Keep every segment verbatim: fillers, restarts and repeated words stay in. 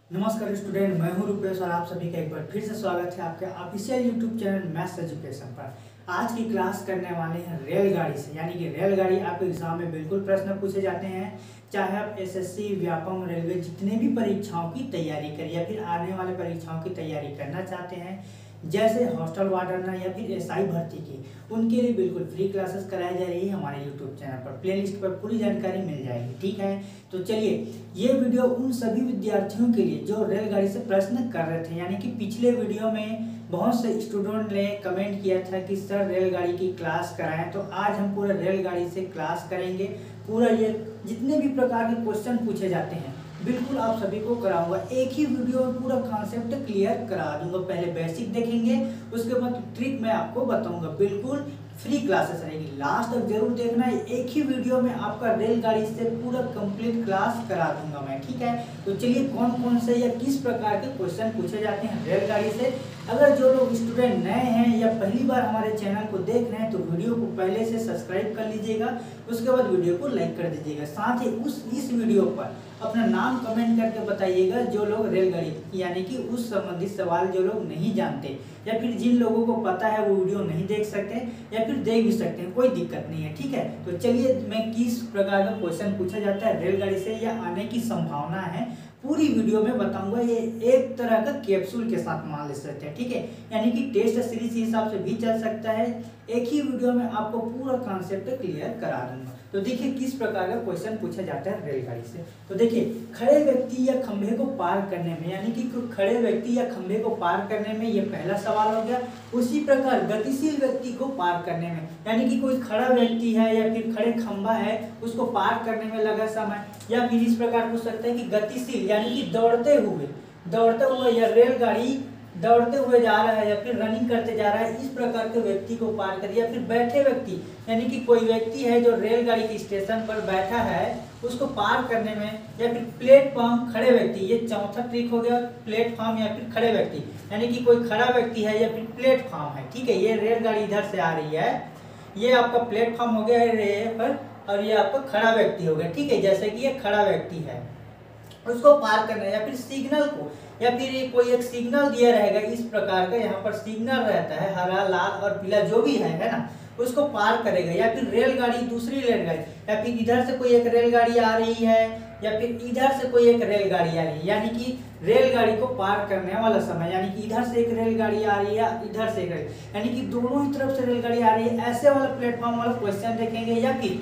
नमस्कार स्टूडेंट, मैं हूं रुपेश और आप सभी का एक बार फिर से स्वागत है आपके official YouTube channel maths education पर। आज की क्लास करने वाले हैं रेलगाड़ी से, यानी कि रेलगाड़ी आपके एग्जाम में बिल्कुल प्रश्न पूछे जाते हैं। चाहे आप एसएससी, व्यापम, रेलवे जितने भी परीक्षाओं की तैयारी करें या फिर आने वाले परीक्षाओं की तैयारी करना चाहते हैं, जैसे हॉस्टल वार्डन या फिर एसआई भर्ती की, उनके लिए बिल्कुल फ्री क्लासेस कराई जा रही है हमारे यूट्यूब चैनल पर। प्लेलिस्ट पर पूरी जानकारी मिल जाएगी, ठीक है। तो चलिए, ये वीडियो उन सभी विद्यार्थियों के लिए जो रेलगाड़ी से प्रश्न कर रहे थे, यानी कि पिछले वीडियो में बहुत से स्टूडेंट ने कमेंट किया था कि सर रेलगाड़ी की क्लास कराएं, तो आज हम पूरा रेलगाड़ी से क्लास करेंगे। पूरा ये जितने भी प्रकार के क्वेश्चन पूछे जाते हैं बिल्कुल आप सभी को कराऊंगा। एक ही वीडियो में पूरा कॉन्सेप्ट क्लियर करा दूंगा। पहले बेसिक देखेंगे, उसके बाद ट्रिक मैं आपको बताऊंगा। बिल्कुल फ्री क्लासेस रहेगी, लास्ट तक जरूर देखना है। एक ही वीडियो में आपका रेलगाड़ी से पूरा कंप्लीट क्लास करा दूंगा मैं, ठीक है। तो चलिए, कौन कौन से या किस प्रकार के क्वेश्चन पूछे जाते हैं रेलगाड़ी से। अगर जो लोग स्टूडेंट नए हैं या पहली बार हमारे चैनल को देख रहे हैं तो वीडियो को पहले से सब्सक्राइब कर लीजिएगा, उसके बाद वीडियो को लाइक कर दीजिएगा। साथ ही उस इस वीडियो पर अपना नाम कमेंट करके बताइएगा जो लोग रेलगाड़ी यानी कि उस संबंधित सवाल जो लोग नहीं जानते, या फिर जिन लोगों को पता है वो वीडियो नहीं देख सकते या फिर देख भी सकते हैं, कोई दिक्कत नहीं है, ठीक है। तो चलिए, मैं किस प्रकार का क्वेश्चन पूछा जाता है रेलगाड़ी से या आने की संभावना है पूरी वीडियो में बताऊंगा। ये एक तरह का कैप्सूल के साथ मान ले सकते हैं, ठीक है। यानी कि टेस्ट सीरीज के हिसाब से भी चल सकता है। एक ही वीडियो में आपको पूरा कॉन्सेप्ट क्लियर करा दूंगा। तो देखिए किस प्रकार का क्वेश्चन पूछा जाता है रेलगाड़ी से। तो देखिए, खड़े व्यक्ति या खंभे को पार करने में, यानी कि खड़े व्यक्ति या खंभे को पार करने में, ये पहला सवाल हो गया। उसी प्रकार गतिशील व्यक्ति को पार करने में, यानी कि कोई खड़ा व्यक्ति है या फिर खड़े खंभा है, उसको पार करने में लगा समय। या फिर इस प्रकार पूछ सकते हैं कि गतिशील यानी कि दौड़ते हुए दौड़ते हुए या रेलगाड़ी दौड़ते हुए जा रहा है या फिर रनिंग करते जा रहा है, इस प्रकार के व्यक्ति को पार कर। या फिर बैठे व्यक्ति, यानी कि कोई व्यक्ति है जो रेलगाड़ी के स्टेशन पर बैठा है, उसको पार करने में। या फिर प्लेटफॉर्म, खड़े व्यक्ति, ये चौथा ट्रिक हो गया। प्लेटफॉर्म या फिर खड़े व्यक्ति, यानी कि कोई खड़ा व्यक्ति है या फिर प्लेटफॉर्म है, ठीक है। ये रेलगाड़ी इधर से आ रही है, ये आपका प्लेटफॉर्म हो गया है पर, और ये आपका खड़ा व्यक्ति हो गया, ठीक है। जैसे कि ये खड़ा व्यक्ति है, उसको पार करना है। या फिर सिग्नल को, या फिर कोई एक सिग्नल दिया रहेगा इस प्रकार का, यहाँ पर सिग्नल रहता है हरा, लाल और पीला जो भी है है ना, उसको पार करेगा। या फिर रेलगाड़ी, दूसरी रेलगाड़ी, या फिर इधर से कोई एक रेलगाड़ी आ रही है या फिर इधर से कोई एक रेलगाड़ी आ रही है, यानी कि रेलगाड़ी को पार करने वाला समय, यानी कि इधर से एक रेलगाड़ी आ रही है, इधर से एक रेलगाड़ी, यानी कि दोनों ही तरफ से रेलगाड़ी आ रही है, ऐसे वाला प्लेटफॉर्म वाला क्वेश्चन देखेंगे। या फिर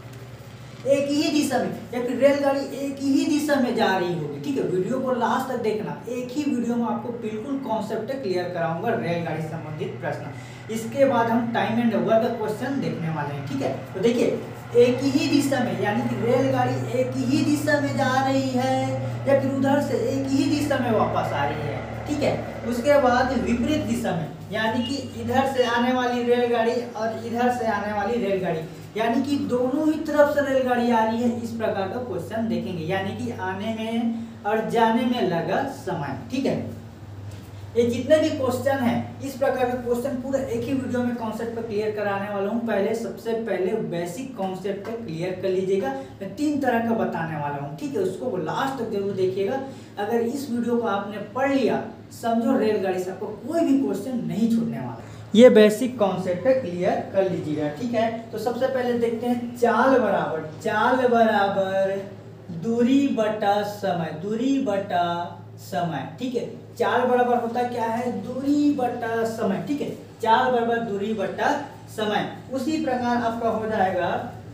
एक ही दिशा में, या फिर रेलगाड़ी एक ही दिशा में जा रही होगी, ठीक है। वीडियो को लास्ट तक देखना, एक ही वीडियो में आपको बिल्कुल कॉन्सेप्ट क्लियर कराऊंगा रेलगाड़ी संबंधित प्रश्न। इसके बाद हम टाइम एंड वर्क का क्वेश्चन देखने वाले हैं, ठीक है। तो देखिए, एक ही दिशा में, यानी कि रेलगाड़ी एक ही दिशा में जा रही है या फिर उधर से एक ही दिशा में वापस आ रही है, ठीक है। उसके बाद विपरीत दिशा में, यानी कि इधर से आने वाली रेलगाड़ी और इधर से आने वाली रेलगाड़ी, यानी कि दोनों ही तरफ से रेलगाड़ी आ रही है, इस प्रकार का क्वेश्चन देखेंगे। यानी कि आने में और जाने में लगा समय, ठीक है। ये जितने भी क्वेश्चन हैं, इस प्रकार का क्वेश्चन पूरा एक ही वीडियो में कॉन्सेप्ट पर क्लियर कराने वाला हूँ। पहले सबसे पहले बेसिक कॉन्सेप्ट पर क्लियर कर लीजिएगा। मैं तीन तरह का बताने वाला हूँ, ठीक है। उसको लास्ट तक जरूर देखिएगा। अगर इस वीडियो को आपने पढ़ लिया, समझो रेलगाड़ी से आपको कोई भी क्वेश्चन नहीं छूटने वाला। ये बेसिक कॉन्सेप्ट क्लियर कर लीजिएगा, ठीक है। तो सबसे पहले देखते हैं, चाल बराबर चाल बराबर दूरी बटा समय, दूरी बटा समय, ठीक है। चाल बराबर होता क्या है, दूरी बटा समय, ठीक है। चाल बराबर दूरी बटा समय। उसी प्रकार आपका हो जाएगा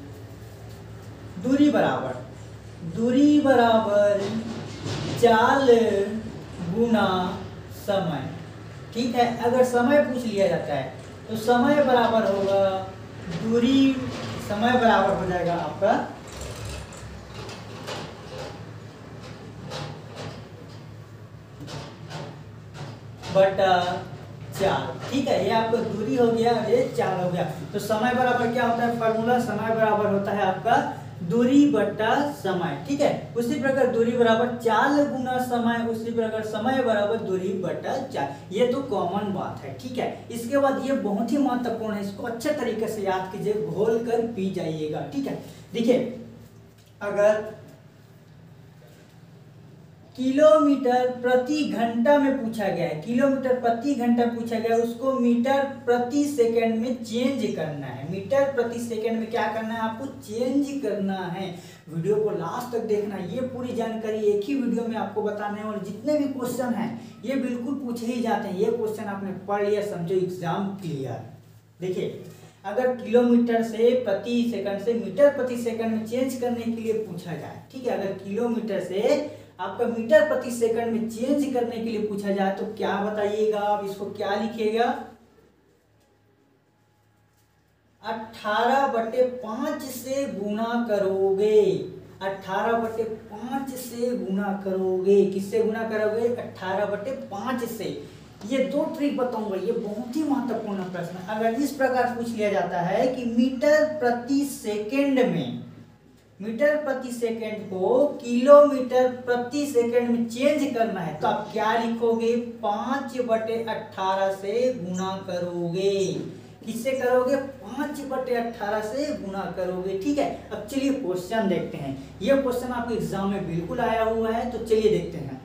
दूरी बराबर दूरी बराबर चाल गुना समय, ठीक है। अगर समय पूछ लिया जाता है तो समय बराबर होगा दूरी, समय बराबर हो जाएगा आपका बटा चाल, ठीक है। ये आपका दूरी हो गया, ये चाल हो गया। तो समय बराबर क्या होता है, फॉर्मूला समय बराबर होता है आपका दूरी बटा समय, ठीक है। उसी प्रकार दूरी बराबर चाल गुना समय, उसी प्रकार समय बराबर दूरी बटा चाल। ये तो कॉमन बात है, ठीक है। इसके बाद ये बहुत ही महत्वपूर्ण है, इसको अच्छे तरीके से याद कीजिए, घोल कर पी जाइएगा, ठीक है। देखिए, अगर किलोमीटर प्रति घंटा में पूछा गया है, किलोमीटर प्रति घंटा पूछा गया है, उसको मीटर प्रति सेकंड में चेंज करना है। मीटर प्रति सेकंड में क्या करना है, आपको चेंज करना है। वीडियो को लास्ट तक देखना है, ये पूरी जानकारी एक ही वीडियो में आपको बताने हैं। और जितने भी क्वेश्चन हैं ये बिल्कुल पूछे ही जाते हैं। ये क्वेश्चन आपने पढ़ लिया, समझो एग्जाम क्लियर। देखिए, अगर किलोमीटर से प्रति सेकंड से मीटर प्रति सेकंड में चेंज करने के लिए पूछा जाए, ठीक है, अगर किलोमीटर से आपका मीटर प्रति सेकंड में चेंज करने के लिए पूछा जाए तो क्या बताइएगा आप, इसको क्या लिखिएगा, अठारह बटे पांच से गुना करोगे। अठारह बटे पांच से गुना करोगे। किससे गुना करोगे, अठारह बटे पांच से। ये दो ट्रिक बताऊंगा, ये बहुत ही महत्वपूर्ण प्रश्न। अगर इस प्रकार पूछ लिया जाता है कि मीटर प्रति सेकंड में, मीटर प्रति सेकंड को किलोमीटर प्रति सेकंड में चेंज करना है तो आप क्या लिखोगे, पांच बटे अठारह से गुना करोगे। किससे करोगे, पांच बटे अठारह से गुना करोगे। ठीक है, अब चलिए क्वेश्चन देखते हैं। ये क्वेश्चन आपके एग्जाम में बिल्कुल आया हुआ है, तो चलिए देखते हैं।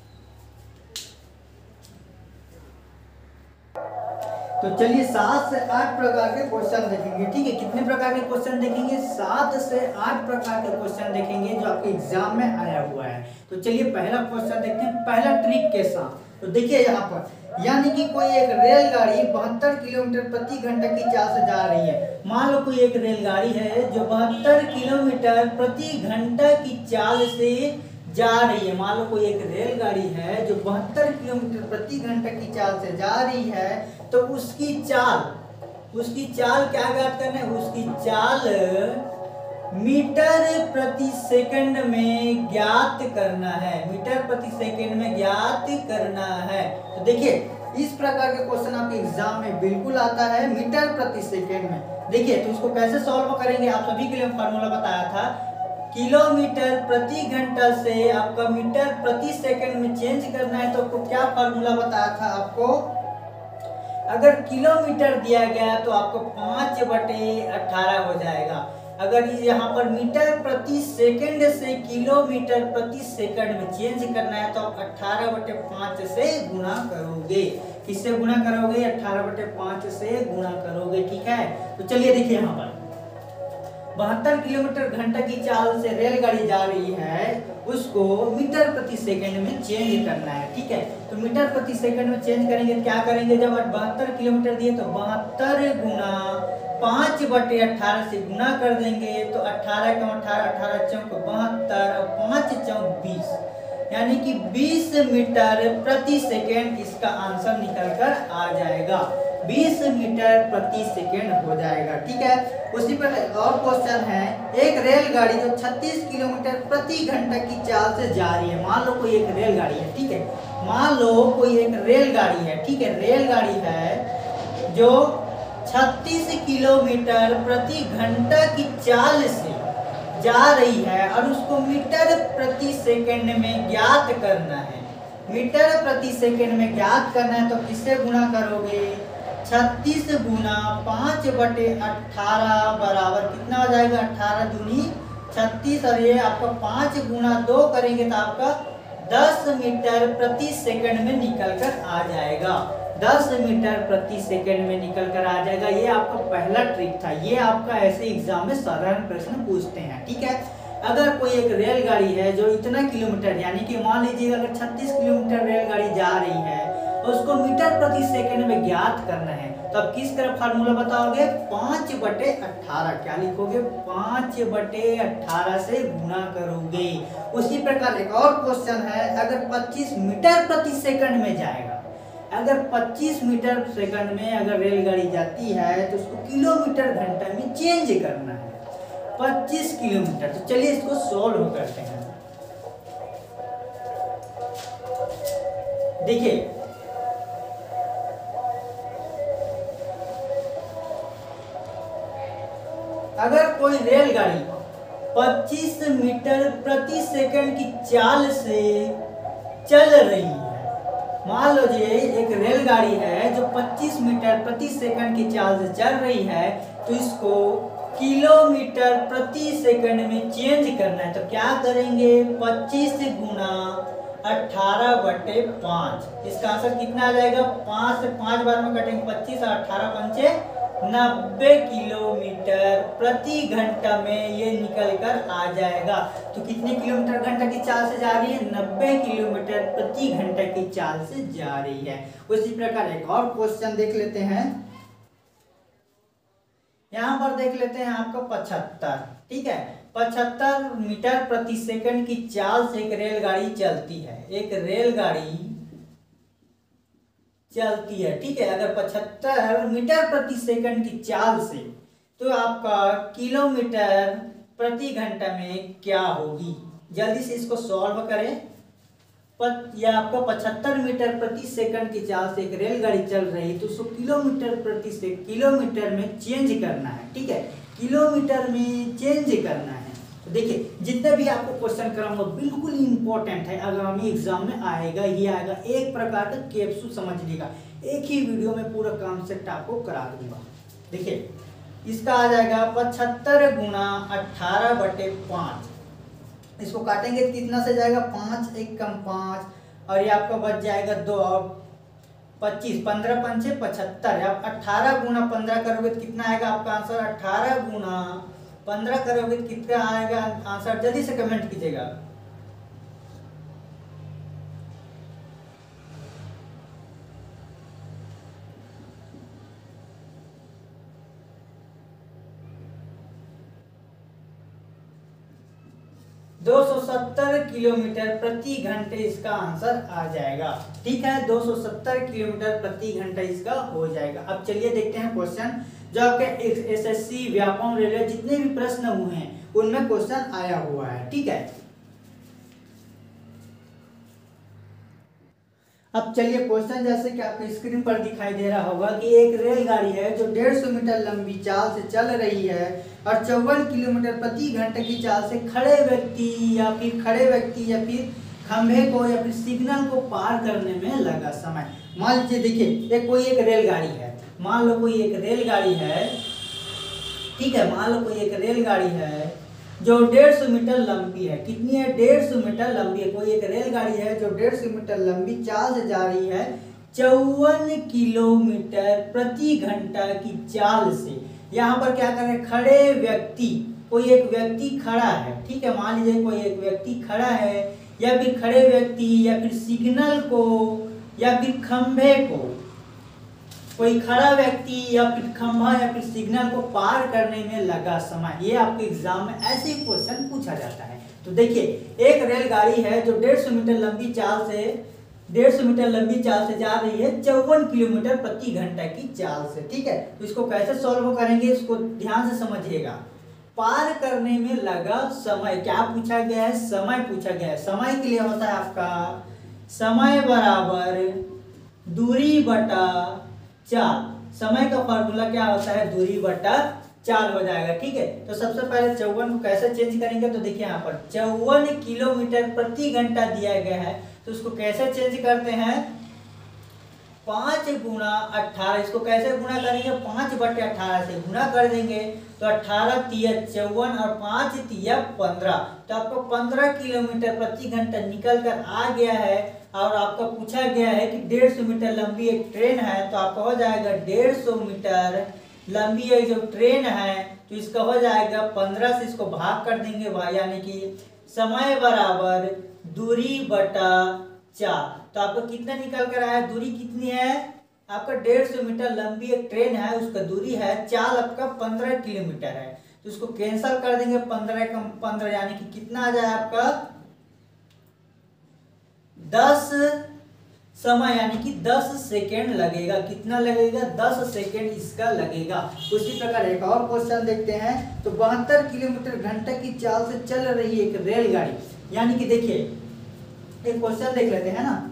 तो चलिए सात से आठ प्रकार के क्वेश्चन देखेंगे। ठीक है, कितने प्रकार के क्वेश्चन देखेंगे, सात से आठ प्रकार के क्वेश्चन देखेंगे जो आपके एग्जाम में आया हुआ है। तो चलिए पहला क्वेश्चन देखते हैं, पहला ट्रिक के साथ। तो देखिए यहाँ पर, यानी कि कोई एक रेलगाड़ी बहत्तर किलोमीटर प्रति घंटा की चाल से जा रही है। मान लो कोई एक रेलगाड़ी है जो बहत्तर किलोमीटर प्रति घंटा की चाल से जा रही है। मान लो कोई एक रेलगाड़ी है जो बहत्तर किलोमीटर प्रति घंटा की चाल से जा रही है, तो उसकी चाल उसकी चाल क्या ज्ञात करना है, उसकी चाल मीटर प्रति सेकंड में ज्ञात करना है। मीटर प्रति सेकंड में ज्ञात करना है। तो देखिए इस प्रकार के क्वेश्चन आपके एग्जाम में बिल्कुल आता है, मीटर प्रति सेकंड में। देखिए तो उसको कैसे सॉल्व करेंगे, आप सभी के लिए फॉर्मूला बताया था। किलोमीटर प्रति घंटा से आपका मीटर प्रति सेकंड में चेंज करना है, तो आपको क्या फॉर्मूला बताया था आपको, अगर किलोमीटर दिया गया तो आपको पांच बटे अठारह हो जाएगा। अगर यहाँ पर मीटर प्रति सेकंड से किलोमीटर प्रति सेकंड में चेंज करना है तो आप अठारह बटे पांच से गुना करोगे। किससे गुना करोगे, अठारह बटे पांच से गुना करोगे। ठीक है, तो चलिए देखिए यहाँ पर बहत्तर किलोमीटर घंटा की चाल से रेलगाड़ी जा रही है, उसको मीटर प्रति सेकंड में चेंज करना है। ठीक है, तो मीटर प्रति सेकंड में चेंज करेंगे, क्या करेंगे, जब बहत्तर किलोमीटर दिए तो बहत्तर गुना पांच बटे अठारह से गुना कर देंगे, तो अठारह का अठारह, अठारह चौक बहत्तर और पांच चौक बीस, यानी कि बीस मीटर प्रति सेकंड इसका आंसर निकल कर आ जाएगा। बीस मीटर प्रति सेकंड हो जाएगा। ठीक है, उसी पर और क्वेश्चन है, एक रेलगाड़ी जो छत्तीस किलोमीटर प्रति घंटा की चाल से जा रही है। मान लो कोई एक रेलगाड़ी है, ठीक है, मान लो कोई एक रेलगाड़ी है, ठीक है, रेलगाड़ी है जो छत्तीस किलोमीटर प्रति घंटा की चाल से जा रही है और उसको मीटर प्रति सेकंड में ज्ञात करना है। मीटर प्रति सेकंड में ज्ञात करना है तो किससे गुणा करोगे, छत्तीस गुना पाँच बटे अठारह बराबर कितना हो जाएगा, अठारह दूनी छत्तीस, और ये आपका पाँच गुना दो करेंगे तो आपका दस मीटर प्रति सेकंड में निकल कर आ जाएगा। दस मीटर प्रति सेकंड में निकल कर आ जाएगा। ये आपका पहला ट्रिक था, ये आपका ऐसे एग्जाम में साधारण प्रश्न पूछते हैं। ठीक है, अगर कोई एक रेलगाड़ी है जो इतना किलोमीटर, यानी कि मान लीजिए अगर छत्तीस किलोमीटर रेलगाड़ी जा रही है तो उसको मीटर प्रति सेकंड में ज्ञात करना है, तो आप किस तरह फार्मूला बताओगे, पाँच बटे अठारह, क्या लिखोगे, पाँच बटे अठारह से गुना करोगे। उसी प्रकार एक और क्वेश्चन है, अगर पच्चीस मीटर प्रति सेकंड में जाएगा, अगर पच्चीस मीटर सेकंड में अगर रेलगाड़ी जाती है तो उसको किलोमीटर घंटा में चेंज करना है, पच्चीस किलोमीटर। तो चलिए इसको सॉल्व करते हैं। देखिए अगर कोई रेलगाड़ी पच्चीस मीटर प्रति सेकंड की चाल से चल रही है, मान लो जी एक रेलगाड़ी है जो पच्चीस मीटर प्रति सेकंड की चाल से चल रही है, तो इसको किलोमीटर प्रति सेकंड में चेंज करना है, तो क्या करेंगे, पच्चीस गुना अठारह बटे पाँच। इसका आंसर कितना आ जाएगा? पाँच से पाँच बार में कटेंगे पच्चीस और अठारह पंचे नब्बे किलोमीटर प्रति घंटा में ये निकल कर आ जाएगा। तो कितने किलोमीटर घंटा की चाल से जा रही है? नब्बे किलोमीटर प्रति घंटा की चाल से जा रही है। उसी प्रकार एक और क्वेश्चन देख लेते हैं। यहाँ पर देख लेते हैं आपको पचहत्तर, ठीक है, पचहत्तर मीटर प्रति सेकंड की चाल से एक रेलगाड़ी चलती है। एक रेलगाड़ी चलती है, ठीक है। अगर पचहत्तर मीटर प्रति सेकंड की चाल से, तो आपका किलोमीटर प्रति घंटा में क्या होगी? जल्दी से इसको सॉल्व करें। या आपका पचहत्तर मीटर प्रति सेकंड की चाल से एक रेलगाड़ी चल रही है, तो उसको किलोमीटर प्रति से किलोमीटर में चेंज करना है, ठीक है, किलोमीटर में चेंज करना है। तो देखिए, जितने भी आपको क्वेश्चन कराऊंगा बिल्कुल इंपॉर्टेंट है, आगामी एग्जाम में आएगा ही आएगा। एक प्रकार का कैप्सूल समझ लीजिएगा, एक ही वीडियो में पूरा कॉन्सेप्ट आपको करा दूंगा। देखिए, इसका आ जाएगा पचहत्तर गुना अठारह बटे पाँच। इसको काटेंगे तो कितना से जाएगा? पाँच एक कम पाँच, और ये आपका बच जाएगा दो और पच्चीस, पंद्रह पंचे पचहत्तर। आप अठारह गुना पंद्रह करोगे तो कितना आएगा आपका आंसर? अठारह गुना पंद्रह करोगे तो कितना आएगा आंसर? जल्दी से कमेंट कीजिएगा। दो सौ सत्तर किलोमीटर प्रति घंटे इसका आंसर आ जाएगा, ठीक है। दो सौ सत्तर किलोमीटर प्रति घंटा इसका हो जाएगा। अब चलिए देखते हैं क्वेश्चन जो आपके एसएससी, व्यापम, रेलवे जितने भी प्रश्न हुए हैं उनमें क्वेश्चन आया हुआ है, ठीक है। अब चलिए क्वेश्चन जैसे कि आपके स्क्रीन पर दिखाई दे रहा होगा कि एक रेलगाड़ी है जो डेढ़ सौ मीटर लंबी चाल से चल रही है और चौवन किलोमीटर प्रति घंटे की चाल से खड़े व्यक्ति या फिर खड़े व्यक्ति या फिर खंभे को या फिर सिग्नल को पार करने में लगा समय। मान लीजिए, देखिए, ये कोई एक रेलगाड़ी है, मान लो कोई एक रेलगाड़ी है, ठीक है, मान लो कोई एक रेलगाड़ी है जो डेढ़ सौ मीटर लंबी है। कितनी है? डेढ़ सौ मीटर लंबी है। कोई एक रेलगाड़ी है जो डेढ़ सौ मीटर लंबी चाल से जा रही है चौवन किलोमीटर प्रति घंटा की चाल से। यहाँ पर क्या कर रहे हैं? खड़े व्यक्ति, कोई एक व्यक्ति खड़ा है, ठीक है, मान लीजिए कोई एक व्यक्ति खड़ा है, या फिर खड़े व्यक्ति या फिर सिग्नल को या फिर खंभे को, कोई खड़ा व्यक्ति या फिर खंभा या फिर सिग्नल को पार करने में लगा समय। ये आपके एग्जाम में ऐसे ही क्वेश्चन पूछा जाता है। तो देखिए, एक रेलगाड़ी है जो डेढ़ सौ मीटर लंबी चाल से डेढ़ सौ मीटर लंबी चाल से जा रही है चौवन किलोमीटर प्रति घंटा की चाल से, ठीक है। तो इसको कैसे सॉल्व करेंगे, इसको ध्यान से समझिएगा। पार करने में लगा समय, क्या पूछा गया है? समय पूछा गया है। समय के लिए होता है आपका समय बराबर दूरी बटा चाल। समय का फॉर्मूला क्या होता है? दूरी बटा चाल हो जाएगा, ठीक है। तो सबसे पहले चौवन को कैसे चेंज करेंगे? तो देखिए, यहाँ पर चौवन किलोमीटर प्रति घंटा दिया गया है, तो उसको कैसे चेंज करते हैं? पाँच गुना अट्ठारह। इसको कैसे गुणा करेंगे? पाँच बटे अट्ठारह से गुणा कर देंगे, तो अट्ठारह तिया चौवन और पाँच तिया पंद्रह, तो आपको पंद्रह किलोमीटर प्रति घंटा निकल कर आ गया है। और आपका पूछा गया है कि डेढ़ सौ मीटर लंबी एक ट्रेन है, तो आपका हो जाएगा डेढ़ सौ मीटर लंबी एक जो ट्रेन है, तो इसका हो जाएगा पंद्रह से इसको भाग कर देंगे भाई, यानी कि समय बराबर दूरी बटा चार। तो आपको कितना निकल कर आया? दूरी कितनी है आपका? डेढ़ सौ मीटर लंबी एक ट्रेन है, उसका दूरी है चाल आपका पंद्रह किलोमीटर है, तो उसको कैंसिल कर देंगे, पंद्रह कम पंद्रह, यानी कि कितना आ जाए आपका? दस समय, यानी कि दस सेकेंड लगेगा। कितना लगेगा? दस सेकेंड इसका लगेगा। उसी प्रकार एक और क्वेश्चन देखते हैं। तो बहत्तर किलोमीटर घंटे की चाल से चल रही एक रेलगाड़ी, यानी कि देखिए, एक क्वेश्चन देख लेते हैं ना।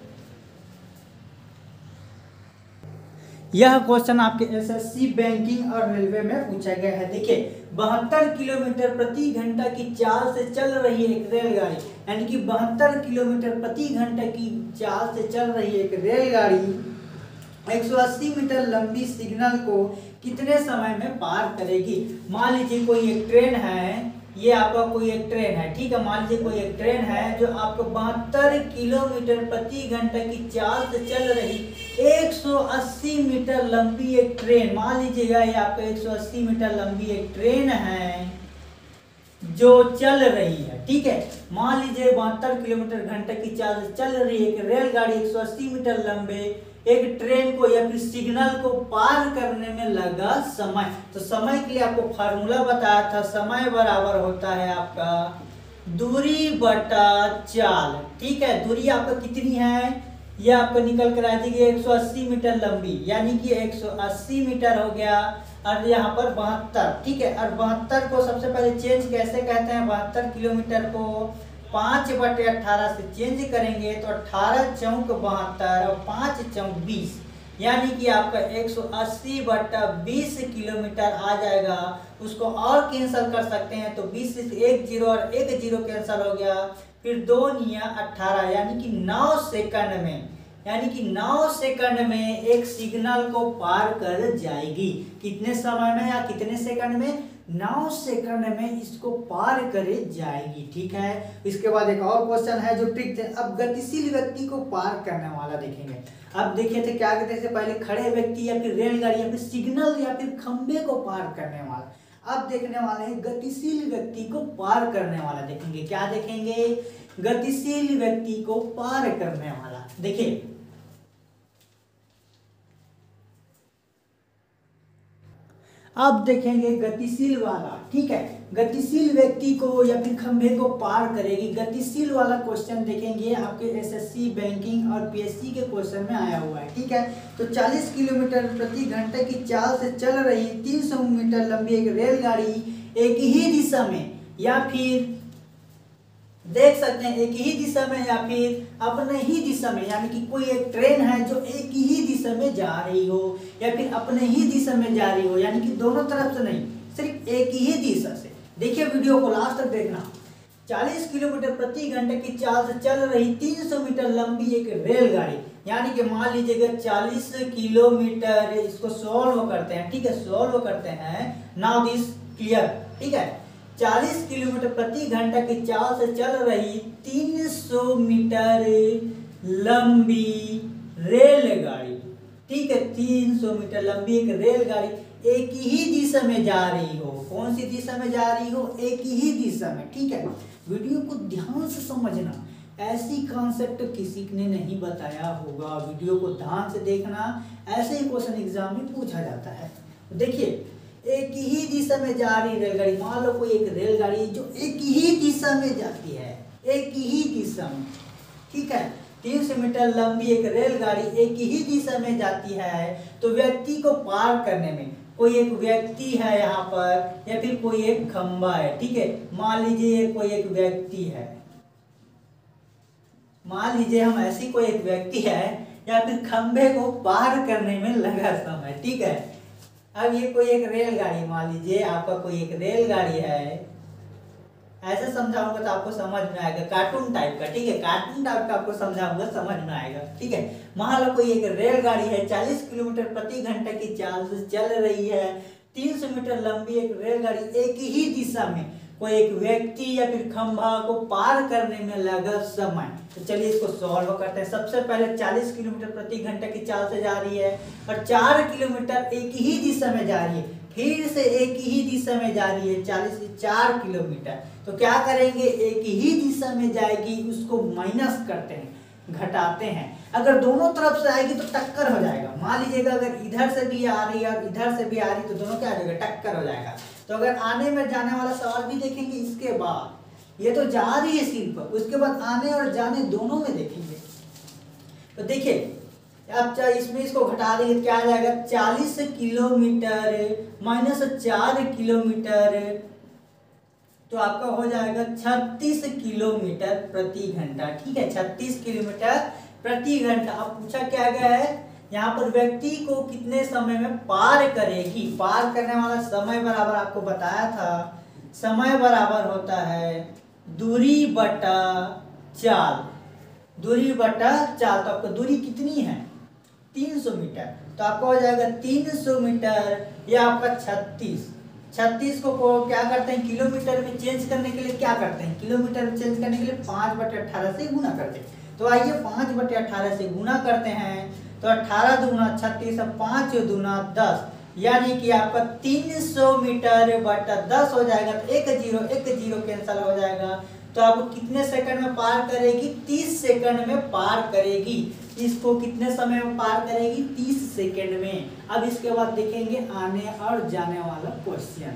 यह क्वेश्चन आपके एसएससी, बैंकिंग और रेलवे में पूछा गया है। देखिए, बहत्तर किलोमीटर प्रति घंटा की चाल से चल रही है एक रेलगाड़ी, यानी कि बहत्तर किलोमीटर प्रति घंटा की चाल से चल रही है एक रेलगाड़ी एक सौ अस्सी मीटर लंबी सिग्नल को कितने समय में पार करेगी? मान लीजिए कोई एक ट्रेन है, ये आपका कोई एक ट्रेन है, ठीक है, मान लीजिए कोई एक ट्रेन है जो आपको बहत्तर किलोमीटर प्रति घंटा की चाल से चल रही एक सौ अस्सी मीटर लंबी एक ट्रेन, मान लीजिएगा ये आपका एक सौ अस्सी मीटर लंबी एक ट्रेन है जो चल रही है, ठीक है, मान लीजिए बहत्तर किलोमीटर घंटे की चाल से चल रही है एक रेलगाड़ी एक सौ अस्सी मीटर लंबे एक ट्रेन को या फिर सिग्नल को पार करने में लगा समय। तो समय के लिए आपको फार्मूला बताया था, समय बराबर होता है आपका दूरी बटा चाल, ठीक है, दूरी आपका कितनी है, ये आपको निकल कर आ जाएगी एक सौ अस्सी मीटर लंबी, यानी कि एक सौ अस्सी मीटर हो गया और यहाँ पर बहत्तर, ठीक है, और बहत्तर को सबसे पहले चेंज कैसे कहते हैं, बहत्तर किलोमीटर को पाँच बटे अट्ठारह से चेंज करेंगे तो अट्ठारह चौक बहत्तर और पाँच चौक बीस, यानी कि आपका एक सौ अस्सी बटा बीस किलोमीटर आ जाएगा। उसको और कैंसिल कर सकते हैं तो बीस से एक जीरो और एक जीरो कैंसिल हो गया, फिर दो निया अट्ठारह, यानी कि नौ सेकंड में, यानी कि नौ सेकंड में एक सिग्नल को पार कर जाएगी। कितने समय में या कितने सेकंड में, नौ सेकंड में इसको पार करे जाएगी, ठीक है। इसके बाद एक और क्वेश्चन है जो ट्रिक थे, अब गतिशील व्यक्ति को पार करने वाला देखेंगे। अब देखिए थे क्या कहते हैं, पहले खड़े व्यक्ति या फिर रेलगाड़ी या फिर सिग्नल या फिर खंबे को पार करने वाला। अब देखने वाले हैं गतिशील व्यक्ति को पार करने वाला, देखेंगे क्या देखेंगे, गतिशील व्यक्ति को पार करने वाला। देखिए अब देखेंगे गतिशील वाला, ठीक है, गतिशील व्यक्ति को या फिर खंभे को पार करेगी, गतिशील वाला क्वेश्चन देखेंगे आपके एसएससी बैंकिंग और पीएससी के क्वेश्चन में आया हुआ है, ठीक है। तो चालीस किलोमीटर प्रति घंटे की चाल से चल रही तीन सौ मीटर लंबी एक रेलगाड़ी एक ही दिशा में या फिर देख सकते हैं एक ही दिशा में या फिर अपने ही दिशा में, यानी कि कोई एक ट्रेन है जो एक ही दिशा में जा रही हो या फिर अपने ही दिशा में जा रही हो, यानी कि दोनों तरफ से नहीं, सिर्फ एक ही दिशा से। देखिए वीडियो को लास्ट तक देखना। चालीस किलोमीटर प्रति घंटे की चाल से चल रही तीन सौ मीटर लंबी एक रेलगाड़ी, यानी कि मान लीजिएगा चालीस किलोमीटर, इसको सॉल्व करते हैं, ठीक है, सॉल्व करते हैं, नाउ दिस क्लियर, ठीक है। चालीस किलोमीटर प्रति घंटा की चाल से चल रही तीन सौ मीटर लंबी रेलगाड़ी, ठीक है, तीन सौ मीटर लंबी एक रेलगाड़ी एक ही दिशा में जा रही हो, कौन सी दिशा में जा रही हो, एक ही दिशा में, ठीक है। वीडियो को ध्यान से समझना, ऐसी कॉन्सेप्ट किसी ने नहीं बताया होगा, वीडियो को ध्यान से देखना, ऐसे ही क्वेश्चन एग्जाम में पूछा जाता है। देखिए एक ही दिशा में जा रही रेलगाड़ी, मान लो कोई एक रेलगाड़ी जो एक ही दिशा में जाती है, एक ही दिशा में, ठीक है, तीन सौ मीटर लंबी एक रेलगाड़ी एक ही दिशा में जाती है, तो व्यक्ति को पार करने में कोई एक व्यक्ति है यहाँ पर या फिर कोई एक खंबा है, ठीक है, मान लीजिए कोई एक व्यक्ति है, मान लीजिए हम ऐसी कोई एक व्यक्ति है या फिर खंबे को पार करने में लगा समय, ठीक है। अब ये कोई एक रेलगाड़ी, मान लीजिए आपका कोई एक रेलगाड़ी है, ऐसे समझाऊंगा तो आपको समझ में आएगा, कार्टून टाइप का, ठीक है, कार्टून टाइप का आपको समझाऊंगा समझ में आएगा, ठीक है। मान लो कोई एक रेलगाड़ी है, चालीस किलोमीटर प्रति घंटे की चाल से चल रही है, तीन सौ मीटर लंबी एक रेलगाड़ी एक ही दिशा में कोई एक व्यक्ति या फिर खंभा को पार करने में लगा समय। तो चलिए इसको सॉल्व करते हैं। सबसे पहले चालीस किलोमीटर प्रति घंटे की चाल से जा रही है और चार किलोमीटर एक ही दिशा में जा रही है, फिर से एक ही दिशा में जा रही है, चालीस से चार किलोमीटर। तो क्या करेंगे, एक ही दिशा में जाएगी, उसको माइनस करते हैं, घटाते हैं। अगर दोनों तरफ से आएगी तो टक्कर हो जाएगा। मान लीजिएगा अगर इधर से भी आ रही है और इधर से भी आ रही है तो दोनों क्या हो जाएगा, टक्कर हो जाएगा। तो अगर आने में जाने वाला सवाल भी देखेंगे, इसके बाद ये तो जा रही है सिर्फ, उसके बाद आने और जाने दोनों में देखेंगे। तो देखिए अब इसमें इसको घटा देंगे तो क्या आ जाएगा, चालीस किलोमीटर माइनस चार किलोमीटर, तो आपका हो जाएगा छत्तीस किलोमीटर प्रति घंटा, ठीक है, छत्तीस किलोमीटर प्रति घंटा। अब पूछा क्या गया है, यहाँ पर व्यक्ति को कितने समय में पार करेगी, पार करने वाला समय बराबर आपको बताया था, समय बराबर होता है दूरी बटा चाल, दूरी बटा चाल। तो आपको दूरी कितनी है, तीन सौ मीटर, तो आपका हो जाएगा तीन सौ मीटर, या आपका छत्तीस, छत्तीस को, को क्या करते हैं किलोमीटर में चेंज करने के लिए क्या करते हैं, किलोमीटर में चेंज करने के लिए पाँच बटे अट्ठारह से गुना करते हैं। तो आइए पाँच बटे अट्ठारह से गुना करते हैं, तो अट्ठारह दूना छत्तीस, पाँच दूना दस, यानी कि आपका तीन सौ मीटर बटा दस हो जाएगा। तो एक जीरो एक जीरो कैंसिल हो जाएगा। तो आपको कितने सेकंड में पार करेगी, तीस सेकंड में पार करेगी। इसको कितने समय में पार करेगी, तीस सेकंड में। अब इसके बाद देखेंगे आने और जाने वाला क्वेश्चन।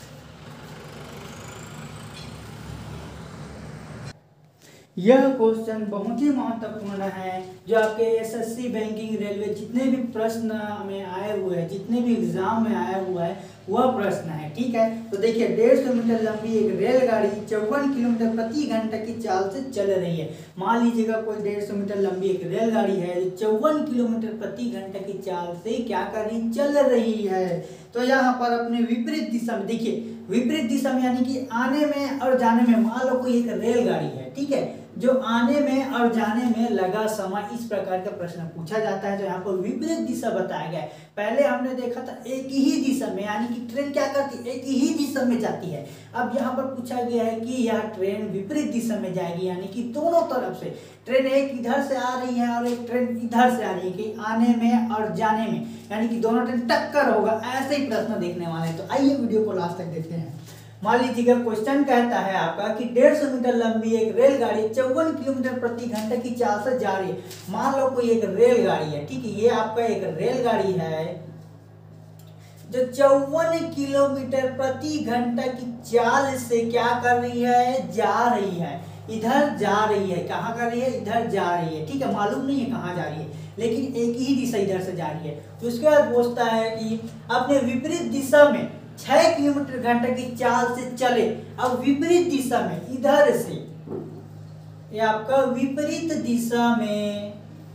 यह क्वेश्चन बहुत ही महत्वपूर्ण है, जो आपके एसएससी बैंकिंग रेलवे जितने भी प्रश्न में आए हुए हैं, जितने भी एग्जाम में आया हुआ है वह प्रश्न है। ठीक है, तो देखिए डेढ़ सौ मीटर लंबी एक रेलगाड़ी चौवन किलोमीटर प्रति घंटा की चाल से चल रही है। मान लीजिएगा कोई डेढ़ सौ मीटर लंबी एक रेलगाड़ी है जो चौवन किलोमीटर प्रति घंटा की चाल से क्या कर रही, चल रही है। तो यहाँ पर अपने विपरीत दिशा में, देखिए विपरीत दिशा में यानी कि आने में और जाने में, मान लो कोई एक रेलगाड़ी है, ठीक है, जो आने में और जाने में लगा समय, इस प्रकार का प्रश्न पूछा जाता है। तो यहाँ पर विपरीत दिशा बताया गया है। पहले हमने देखा था एक ही दिशा में, यानी कि ट्रेन क्या करती है, एक ही दिशा में जाती है। अब यहाँ पर पूछा गया है कि यह ट्रेन विपरीत दिशा में जाएगी, यानी कि दोनों तरफ से ट्रेन, एक इधर से आ रही है और एक ट्रेन इधर से आ रही है, कि आने में और जाने में, यानी कि दोनों ट्रेन टक्कर होगा। ऐसे ही प्रश्न देखने वाले हैं। तो आइए वीडियो को लास्ट तक देखते हैं। मान लीजिएगा क्वेश्चन कहता है आपका कि डेढ़ सौ मीटर लंबी एक रेलगाड़ी चौवन किलोमीटर प्रति घंटे की चाल से जा रही है। मान लो कोई एक रेलगाड़ी है, ठीक है, ये आपका एक रेलगाड़ी है जो चौवन किलोमीटर प्रति घंटा की चाल से क्या कर रही है, जा रही है, इधर जा रही है। कहाँ कर रही है, इधर जा रही है। ठीक है, मालूम नहीं है कहाँ जा रही है, लेकिन एक ही दिशा इधर से जा रही है। तो उसके बाद पूछता है कि अपने विपरीत दिशा में छह किलोमीटर घंटे की चाल से चले। अब विपरीत दिशा में, इधर से, ये आपका विपरीत दिशा में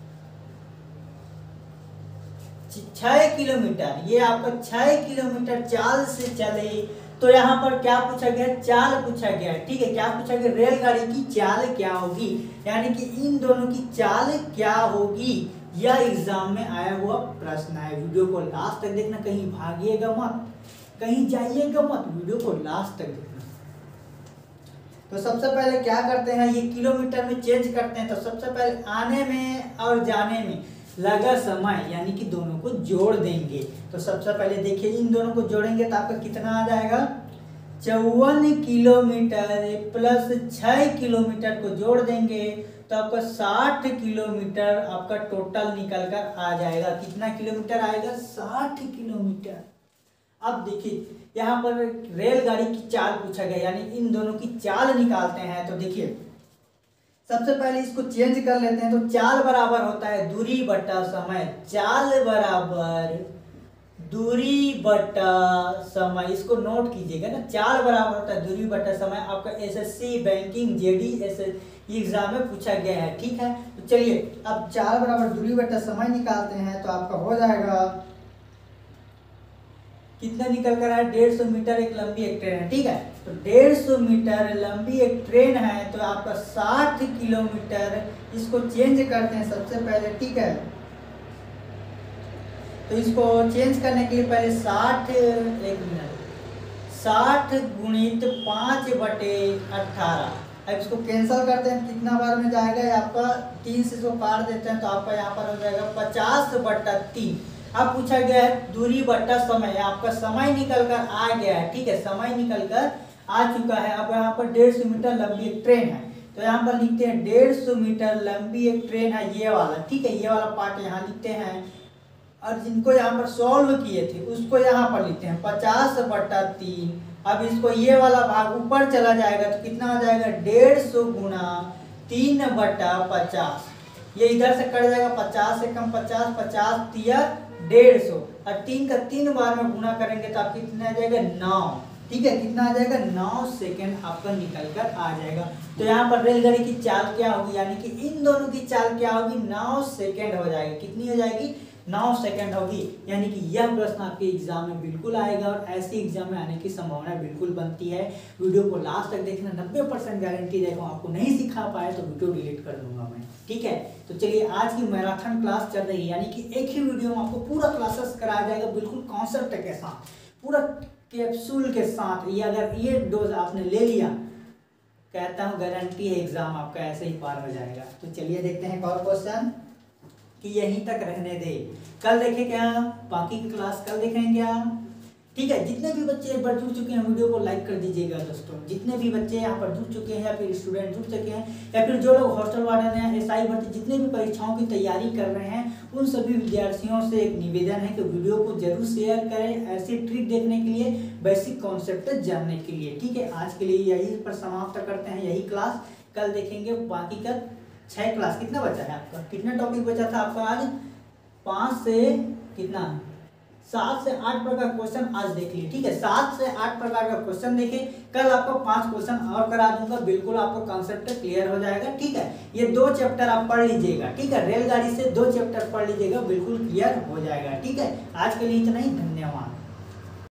छह किलोमीटर, ये आपका छह किलोमीटर चाल से चले। तो यहाँ पर क्या पूछा गया, चाल पूछा गया। ठीक है, क्या पूछा गया, रेलगाड़ी की चाल क्या होगी, यानी कि इन दोनों की चाल क्या होगी। यह एग्जाम में आया हुआ प्रश्न है। वीडियो को लास्ट तक देखना, कहीं भागिएगा मत, कहीं जाइएगा मत, वीडियो को लास्ट तक देखना। तो सबसे पहले क्या करते हैं, ये किलोमीटर में चेंज करते हैं। तो सबसे पहले आने में और जाने में लगा समय, यानी कि दोनों को जोड़ देंगे। तो सबसे पहले देखिए इन दोनों को जोड़ेंगे तो आपका कितना आ जाएगा, चौवन किलोमीटर प्लस छह किलोमीटर को जोड़ देंगे तो आपका साठ किलोमीटर आपका टोटल निकल कर आ जाएगा। कितना किलोमीटर आएगा, साठ किलोमीटर। अब देखिए यहाँ पर रेलगाड़ी की चाल पूछा गया, यानी इन दोनों की चाल निकालते हैं। तो देखिए सबसे पहले इसको चेंज कर लेते हैं। तो चाल बराबर होता है दूरी बटा समय, चाल बराबर दूरी बटा समय, इसको नोट कीजिएगा ना। चाल बराबर होता है दूरी बटा समय। आपका SSC banking JD S exam में पूछा गया है। ठीक है, तो चलिए अब चाल बराबर दूरी बटा समय निकालते हैं। तो आपका हो जाएगा कितना निकल कर आया, डेढ़ सौ मीटर एक लंबी एक ट्रेन है। ठीक है, तो डेढ़ सौ मीटर लंबी एक ट्रेन है, तो आपका साठ किलोमीटर, इसको चेंज करते हैं सबसे पहले। ठीक है, तो इसको चेंज करने के लिए पहले साठ, एक मिनट, साठ गुणित पाँच बटे अट्ठारह। अब इसको कैंसिल करते हैं, कितना बार में जाएगा, आपका तीन से इसको काट देते हैं तो आपका यहाँ पर हो जाएगा पचास बटा तीन। अब पूछा गया है दूरी बटा समय, आपका समय निकल कर आ गया है। ठीक है, समय निकल कर आ चुका है। अब यहाँ पर डेढ़ सौ मीटर लंबी एक ट्रेन है, तो यहाँ पर लिखते हैं डेढ़ सौ मीटर लंबी एक ट्रेन है, ये वाला। ठीक है, ये वाला पार्ट यहाँ लिखते हैं, और जिनको यहाँ पर सॉल्व किए थे उसको यहाँ पर लिखते हैं पचास बटा तीन। अब इसको ये वाला भाग ऊपर चला जाएगा तो कितना हो जाएगा, डेढ़ सौ गुना तीन बटा पचास। ये इधर से कट जाएगा, पचास से कम पचास, पचास तिया डेढ़ सौ, और तीन का तीन बार में गुना करेंगे तो आपको कितना आ जाएगा, नौ। ठीक है, कितना आ जाएगा, नौ सेकेंड आपका निकल कर आ जाएगा। तो यहाँ पर रेलगाड़ी की चाल क्या होगी, यानी कि इन दोनों की चाल क्या होगी, नौ सेकेंड हो जाएगी। कितनी हो जाएगी, नौ सेकंड होगी। यानी कि यह प्रश्न आपके एग्जाम में बिल्कुल आएगा, और ऐसे एग्जाम में आने की संभावना बिल्कुल बनती है। वीडियो को लास्ट तक देखना, नब्बे परसेंट गारंटी देखो। आपको नहीं सिखा पाए तो वीडियो डिलीट कर दूंगा मैं। ठीक है, तो चलिए आज की मैराथन क्लास चल रही है, यानी कि एक ही वीडियो में आपको पूरा क्लासेस कराया जाएगा, बिल्कुल कॉन्सेप्ट के साथ, पूरा कैप्सूल के साथ। ये अगर ये डोज आपने ले लिया, कहता हूँ गारंटी है एग्जाम आपका ऐसे ही पार हो जाएगा। तो चलिए देखते हैं एक और क्वेश्चन कि यहीं तक रहने दे। कल देखें क्या, बाकी की क्लास कल देखें क्या, ठीक है। जितने भी बच्चे एक बार जुड़ चुके हैं वीडियो को लाइक कर दीजिएगा दोस्तों। जितने भी बच्चे यहाँ पर जुड़ चुके हैं या फिर स्टूडेंट जुड़ चुके हैं या फिर जो लोग हॉस्टल वार्डन हैं, एसआई भर्ती जितने भी परीक्षाओं की तैयारी कर रहे हैं, उन सभी विद्यार्थियों से एक निवेदन है कि वीडियो को जरूर शेयर करें ऐसी ट्रिक देखने के लिए, बेसिक कॉन्सेप्ट जानने के लिए, ठीक है। आज के लिए यही पर समाप्त करते हैं यही क्लास। कल देखेंगे बाकी का छह क्लास। कितना बचा है आपका, कितना टॉपिक बचा था आपका आज, पाँच से कितना सात से आठ प्रकार का क्वेश्चन आज देख लिए, ठीक है। सात से आठ प्रकार का क्वेश्चन देखें, कल आपको पांच क्वेश्चन और करा दूंगा, बिल्कुल आपको कॉन्सेप्ट क्लियर हो जाएगा, ठीक है। ये दो चैप्टर आप पढ़ लीजिएगा, ठीक है। रेलगाड़ी से दो चैप्टर पढ़ लीजिएगा, बिल्कुल क्लियर हो जाएगा, ठीक है। आज के लिए इतना ही, धन्यवाद।